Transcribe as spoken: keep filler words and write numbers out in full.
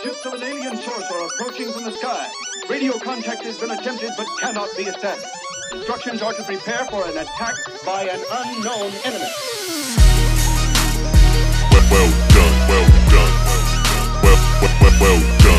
Ships of an alien source are approaching from the sky. Radio contact has been attempted but cannot be established. Instructions are to prepare for an attack by an unknown enemy. Well, well done, well done, well, well, well, well done.